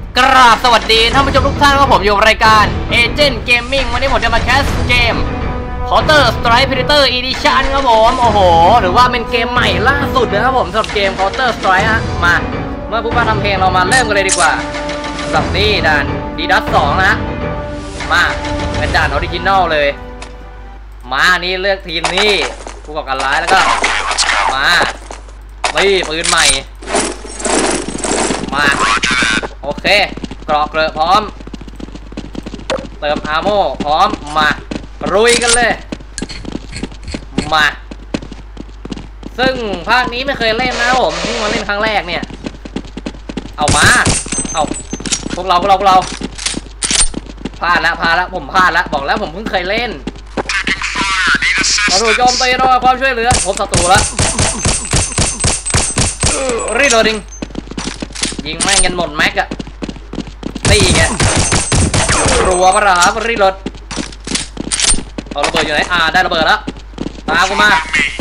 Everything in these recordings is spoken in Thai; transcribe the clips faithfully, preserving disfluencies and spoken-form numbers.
กราบสวัสดีท่านผู้ชมทุกท่านครับผมอยู่รายการเอเจนต์เกมมิ่งวันนี้ผมจะมาแคสเกม Counter Strike Predator Edition ครับผมโอ้โหหรือว่าเป็นเกมใหม่ล่าสุดนะครับผมสำหรับเกม Counter Strike ฮะมาเมื่อผู้มาทำเพลงเรามาเริ่มกันเลยดีกว่าสำหรับนี่ด่านดีดัสสองนะมาเป็นด่านออริจินอลเลยมานี่เลือกทีมนี่ผู้ก่อการร้ายแล้วก็มานี่ปืนใหม่มาโอเคกรอกเกลือพร้อมเติมอาร์โม่พร้อมมารุยกันเลยมาซึ่งภาคนี้ไม่เคยเล่นนะผมเพิ่งมาเล่นครั้งแรกเนี่ยเอามาเอาพวกเราพวกเราพวกเราพลาดแล้วพลาดแล้วผมพลาดแล้วบอกแล้วผมเพิ่งเคยเล่นเราถูกโจมตีรอความช่วยเหลือพบศัตรูแล้วรีโหลดดิ้งยิงแม่งยันหมดแม็กอะตีแกรัวปะครับรีโหลดเอาระเบิดอยู่ไหนอ่าได้ระเบิดแล้วตามกูมา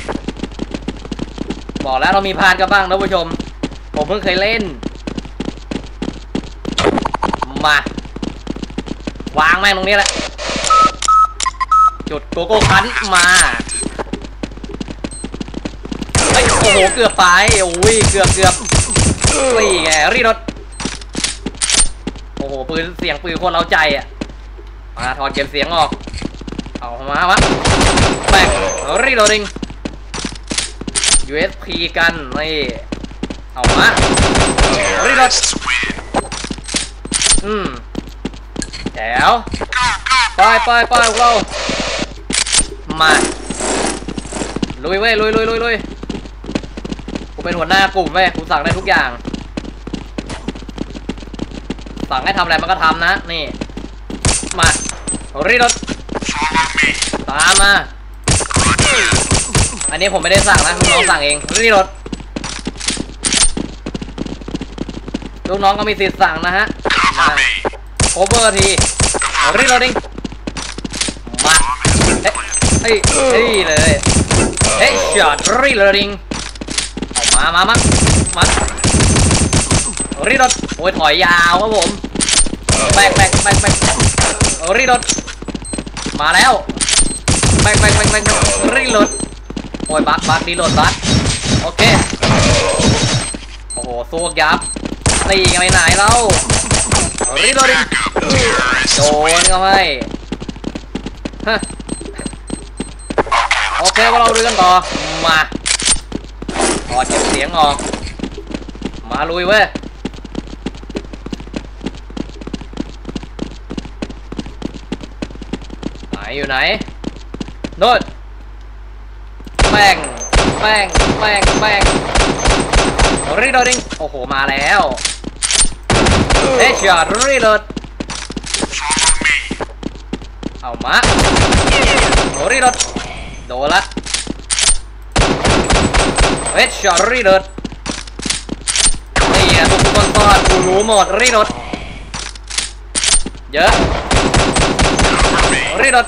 บอกแล้วเรามีพลาดกันบ้างนะผู้ชมผมเพิ่งเคยเล่นมาวางแม่งตรงนี้แหละจุดโกโก้คันมาเฮ้ยโอ้โหเกือบไปโอ้ยเกือบเกือบตีไงรีโหลดโอ้โหปืนเสียงปืนคนเราใจอ่ะมาถอดเก็บเสียงออกเอามาวะแบกรีโหลดดิ้ง ยู เอส พี กันนี่เอามารีโหลดอืมแจ๋วไปไปไปพวกเรามาลุยเว้ยลุยลุยลุยลุยกูเป็นหัวหน้ากลุ่มเว้ยกูสั่งได้ทุกอย่างสั่งให้ทำอะไรมันก็ทำนะนี่มารีโหลดตามมาอันนี้ผมไม่ได้สั่งนะลูกน้องสั่งเองรีโหลดลูกน้องก็มีสิทธิ์สั่งนะฮะมาโอเวอร์ทีรีโหลดดิ้งมาเฮ้ยเฮ้ยเลยเฮ้ยช็อตรีโหลดดิ้งเอามามามามารีโหลดโอ้ยถอยยาวครับผมแบกแบกแบกแบกรีโหลดมาแล้วแบกแบกแบกแบกรีโหลดโอ้ยบักบักรีโหลดบักโอเคโอ้โหสู้ยับตีกันไปไหนเรารีโหลดโดนเข้าไปฮะโอเคว่าเราดูกันต่อมาถอดเก็บเสียงออกมาลุยเว้ยไหนอยู่ไหนโน่นแป้งแป้งแป้งแป้งรีโหลดดิ้งโอ้โหมาแล้วเฮดช็อตรีโหลดเอามารีโหลดโดนละเฮดช็อตรีโหลดนี่อ่ะทุกคนตอนกูรู้หมดรีโหลดเยอะรีโหลด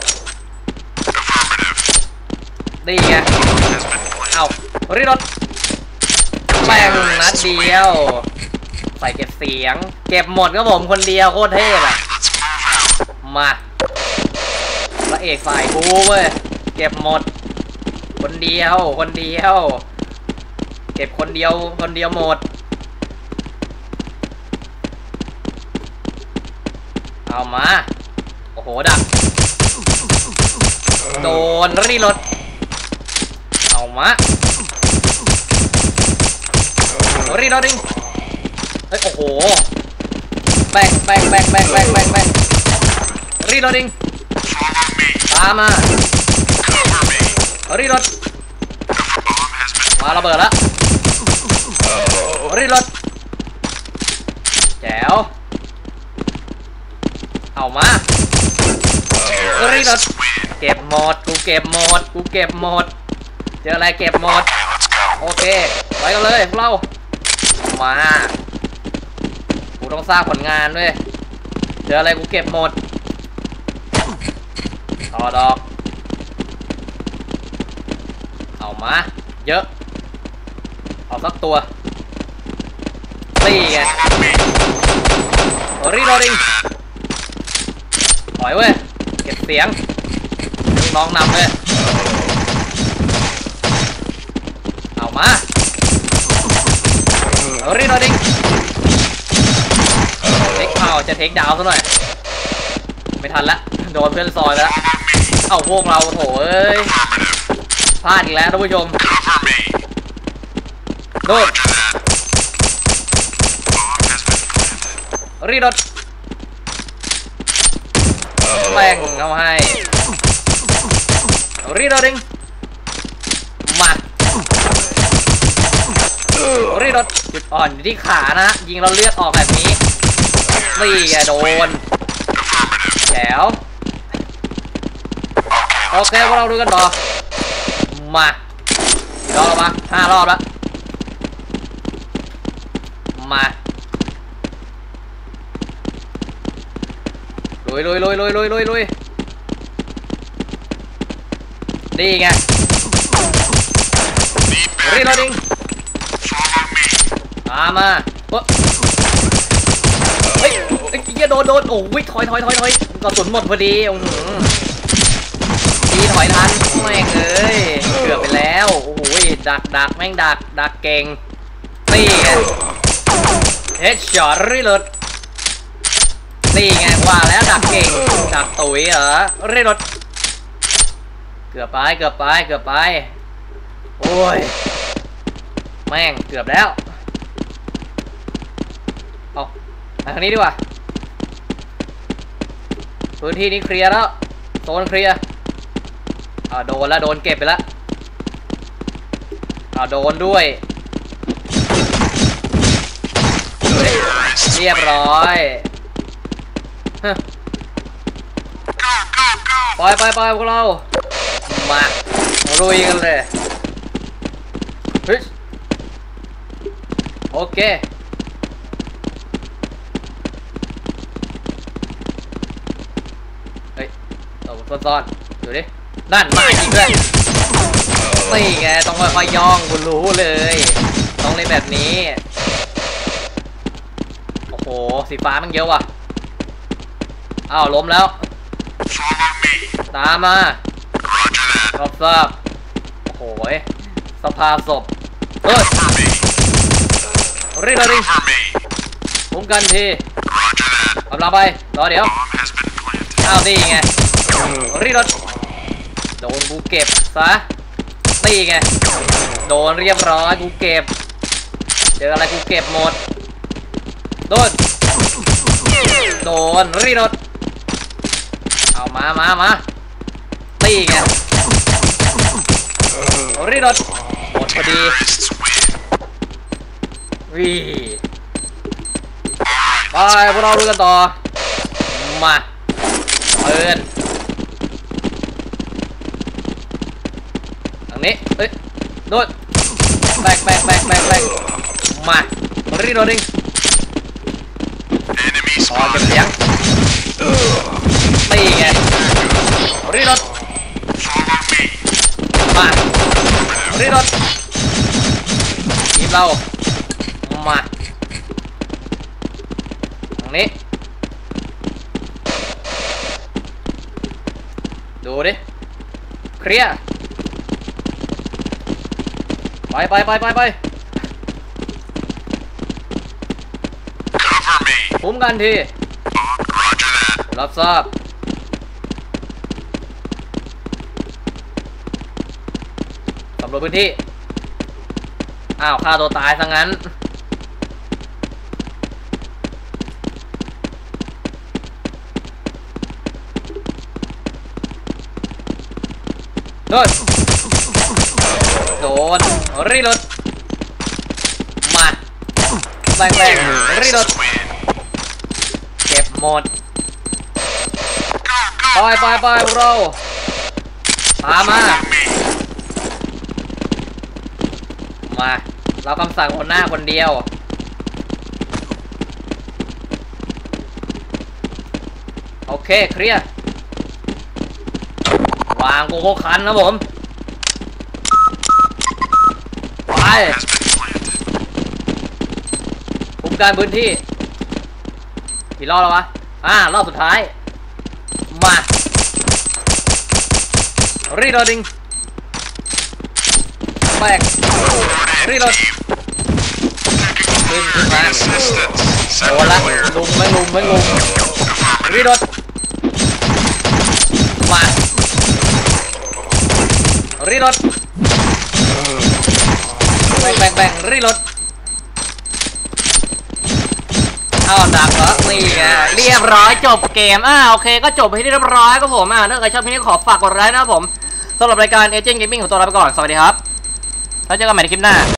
นี่ไงเอารีโหลดแป้งนัดเดียวใส่เก็บเสียงเก็บหมดก็ผมคนเดียวโคตรเท่อะมาพระเอกฝ่ายกูเว้ยเก็บหมดคนเดียวคนเดียวเก็บคนเดียวคนเดียวหมดเอามาโอ้โหดักโดนรีโหลดเอามารีโหลดดิ้งเฮ้ยโอ้โหแบกแบกแบกแบกแบกแบกแบกรีโหลดดิ้งตามมารีโหลดมาระเบิดแล้วรีโหลดแจ๋วเอามารีโหลดเก็บหมดกูเก็บหมดกูเก็บหมดเจออะไรเก็บหมดโอเคไปกันเลยพวกเรามากูต้องสร้างผลงานด้วยเจออะไรกูเก็บหมดต่อดอกเอามาเยอะเอาสักตัวตีไงโรดิ้งถอยเว้ยเก็บเสียงน้องนำเลยเอามารีโรดิ้งเทคเอาจะเทคดาวซะหน่อยไม่ทันละโดนเพื่อนซอยไปแล้วเอาพวกเราโถเอ้ยพลาดอีกแล้วท่านผู้ชมโดนรีโรดแม่งเอาให้รีโรดิ้งมารีโรดจุดอ่อนอยู่ที่ขานะยิงเราเลือดออกแบบนี้นี่ไงโดนแถวโอเคพวกเราดูกันต่อมากี่รอบแล้วปะห้ารอบแล้วมาลุยลุยลุยลุยลุยลุยลุยดีไงรีโหลดดิ้งตามมาเฮ้ยไอ้เหี้ยโดนโดนโอ้ยถอยถอยถอยถอยกระสุนหมดพอดีโอ้โหดีถอยทันแม่งเอ้ยเกือบไปแล้วโอ้โหดักดักแม่งดักดักเก่งนี่ไงเฮดช็อตรีโหลดนี่ไงว่าแล้วดักเก่งดักตุ๋ยเหรอรีโหลดเกือบไปเกือบไปเกือบไปโอ้ยแม่งเกือบแล้วเอาทางนี้ดีกว่าพื้นที่นี้เคลียร์แล้วโซนเคลียร์อ่าโดนแล้วโดนเก็บไปแล้วอ่าโดนด้วยเรียบร้อยปล่อยไปไปพวกเรามาลุยกันเลยเฮ้ยโอเคเฮ้ยเอาซ่อนๆดูดินั่นมาจริงด้วยนี่ไงต้องค่อยๆย่องคุณรู้เลยต้องเล่นแบบนี้โอ้โหสีฟ้ามันเยอะว่ะอ้าวล้มแล้วตามมารับทราบโอ้โหสภาพศพเฮ้ยรีบเลยคุ้มกันทีกำลังไปรอเดี๋ยวอ้าวนี่ไงรีบรถโดนกูเก็บซะนี่ไงโดนเรียบร้อยกูเก็บเจออะไรกูเก็บหมดโดนโดนรีรถเอามามามาตีไงรีรถหมดพอดีวีไปพวกเราดูกันต่อมาเปิดทางนี้เอ้ยโดนแบกแบกแบกแบกแบกมารีโหลดดิ้งพอเก็บเสียงตีไงรีโหลดมารีโหลดทีมเรามาทางนี้ดูดิเคลียร์ไปไปไปไปไปคุ้มกันทีรับทราบสำรวจพื้นที่อ้าวฆ่าตัวตายซะงั้นโดนโดนรีโหลดมาแบงแบงรีโหลดเก็บหมดไปไปไปเราตามมามาเราคำสั่งคนหน้าคนเดียวโอเคเคลียร์วางโกโก้คันนะผมไปคุมการพื้นที่กี่รอบแล้ววะอ่ารอบสุดท้ายมารีโหลดดิ้งแบกรีโหลดขึ้นขึ้นมาโดนละลุมไม่ลุมไม่ลุมรีโหลดมารีโหลดแบ่งแบ่งแบ่งรีโหลดเอาดักเหรอนี่ไงเรียบร้อยจบเกมอ่าโอเคก็จบไปที่เรียบร้อยครับผมอ่าถ้าใครชอบคลิปนี้ขอฝากกดไลค์นะครับผมสำหรับรายการ Agent Gaming ของตัวเราไปก่อนสวัสดีครับแล้วเจอกันใหม่ในคลิปหน้า